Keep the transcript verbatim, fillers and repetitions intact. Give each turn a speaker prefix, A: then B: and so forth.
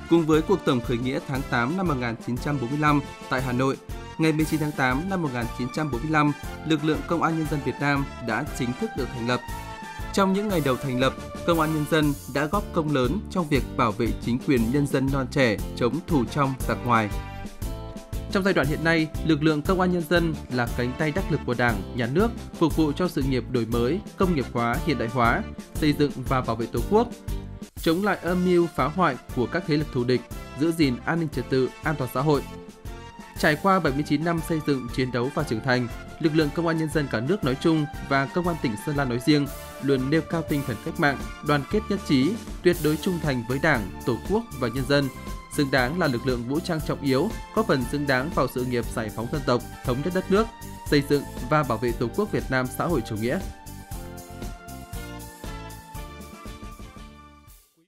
A: Cùng với cuộc tổng khởi nghĩa tháng tám năm một nghìn chín trăm bốn mươi lăm tại Hà Nội, ngày mười chín tháng tám năm một nghìn chín trăm bốn mươi lăm, lực lượng Công an Nhân dân Việt Nam đã chính thức được thành lập. Trong những ngày đầu thành lập, Công an Nhân dân đã góp công lớn trong việc bảo vệ chính quyền nhân dân non trẻ chống thù trong giặc ngoài. Trong giai đoạn hiện nay, lực lượng Công an Nhân dân là cánh tay đắc lực của Đảng, Nhà nước, phục vụ cho sự nghiệp đổi mới, công nghiệp hóa, hiện đại hóa, xây dựng và bảo vệ Tổ quốc, chống lại âm mưu phá hoại của các thế lực thù địch, giữ gìn an ninh trật tự, an toàn xã hội. Trải qua bảy mươi chín năm xây dựng, chiến đấu và trưởng thành, lực lượng Công an Nhân dân cả nước nói chung và Công an tỉnh Sơn La nói riêng luôn nêu cao tinh thần cách mạng, đoàn kết nhất trí, tuyệt đối trung thành với Đảng, Tổ quốc và nhân dân, xứng đáng là lực lượng vũ trang trọng yếu, góp phần xứng đáng vào sự nghiệp giải phóng dân tộc, thống nhất đất nước, xây dựng và bảo vệ Tổ quốc Việt Nam xã hội chủ nghĩa.